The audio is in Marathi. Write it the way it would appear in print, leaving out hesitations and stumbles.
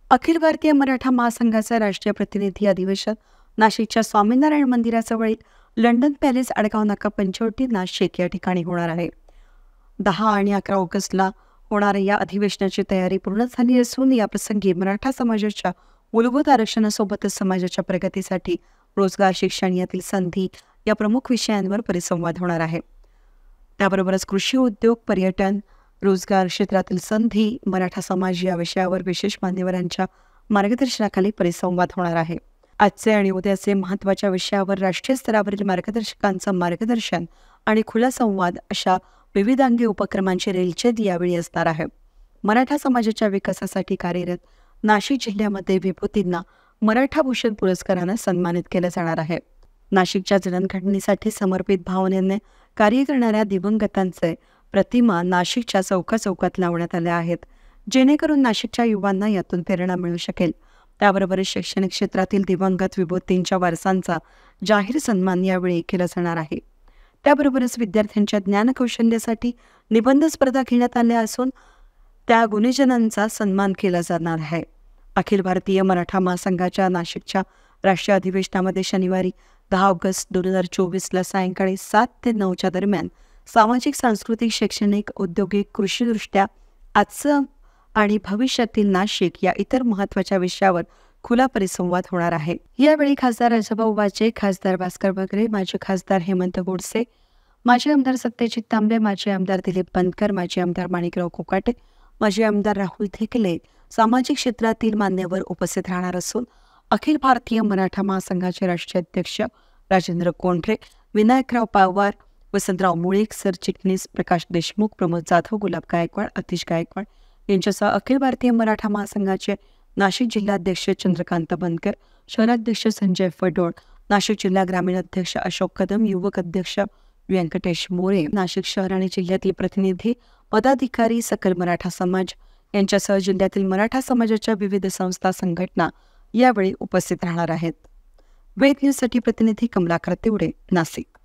अखिल भारतीय मराठा महासंघाचे राष्ट्रीय प्रतिनिधी अधिवेशन नाशिकच्या स्वामीनारायण मंदिराजवळील लंडन पॅलेस आडगाव नाका पंचवटी नाशिक या ठिकाणी होणार आहे. 10 आणि 11 ऑगस्टला होणाऱ्या या अधिवेशनाची तयारी पूर्ण झाली असून या प्रसंगी मराठा समाजाच्या मूलभूत आरक्षणासोबतच समाजाच्या प्रगतीसाठी रोजगार, शिक्षण यातील संधी या प्रमुख विषयांवर परिसंवाद होणार आहे. त्याबरोबरच कृषी उद्योग, पर्यटन, रोजगार क्षेत्रातील संधी, मराठा समाज या विषयावर विशेष मान्यवरांच्या मार्गदर्शनाखाली परिसंवाद होणार आहे. आजचे आणि उद्याचे महत्त्वाच्या विषयावर राष्ट्रीय स्तरावरील मार्गदर्शकांचं मार्गदर्शन आणि खुला संवाद अशा विविधांगी उपक्रमांची रेलचेल यावेळी असणार आहे. मराठा समाजाच्या विकासासाठी कार्यरत नाशिक जिल्ह्यामध्ये विभूतींना मराठा भूषण पुरस्काराने सन्मानित केलं जाणार आहे. नाशिकच्या जडणघडणीसाठी समर्पित भावनेने कार्य करणाऱ्या दिवंगतांचे प्रतिमा नाशिकच्या चौकात लावण्यात आल्या आहेत, जेणेकरून नाशिकच्या युवांना यातून प्रेरणा मिळू शकेल. त्याबरोबरच शैक्षणिक क्षेत्रातील दिवंगत विभूतींच्या वारसांचा जाहीर सन्मान यावेळी केला जाणार आहे. त्याबरोबरच विद्यार्थ्यांच्या ज्ञानकौशल्यासाठी निबंध स्पर्धा घेण्यात आल्या असून त्या गुणीजनांचा सन्मान केला जाणार आहे. अखिल भारतीय मराठा महासंघाच्या नाशिकच्या राष्ट्रीय अधिवेशनामध्ये शनिवारी 10 ऑगस्ट 2024ला सायंकाळी 7 ते 9च्या दरम्यान सामाजिक, सांस्कृतिक, शैक्षणिक, औद्योगिक, कृषीदृष्ट्या आजचं आणि भविष्यातील नाशिक या इतर महत्त्वाच्या विषयावर खुला परिसंवाद होणार आहे. यावेळी खासदार राजाभाऊ वाजे, खासदार भास्कर बगरे, माजी खासदार हेमंत गोडसे, माजी आमदार सत्यजित तांबे, माजी आमदार दिलीप बनकर, माजी आमदार माणिकराव कोकाटे, माजी आमदार राहुल धेकले, सामाजिक क्षेत्रातील मान्यवर उपस्थित राहणार असून अखिल भारतीय मराठा महासंघाचे राष्ट्रीय अध्यक्ष राजेंद्र कोंढरे, विनायकराव पवार, वसंतराव मुळीक, सरचिटणीस प्रकाश देशमुख, प्रमोद जाधव, गुलाब गायकवाड, अतिश गायकवाड यांच्यासह अखिल भारतीय मराठा महासंघाचे नाशिक जिल्हाध्यक्ष चंद्रकांत बनकर, शहराध्यक्ष संजय फडोळ, नाशिक जिल्हा ग्रामीण अध्यक्ष अशोक कदम, युवक अध्यक्ष व्यंकटेश मोरे, नाशिक शहर आणि जिल्ह्यातील प्रतिनिधी, पदाधिकारी, सकल मराठा समाज यांच्यासह जिल्ह्यातील मराठा समाजाच्या विविध संस्था, संघटना यावेळी उपस्थित राहणार आहेत. वेद न्यूजसाठी प्रतिनिधी कमलाकर तेवडे, नाशिक.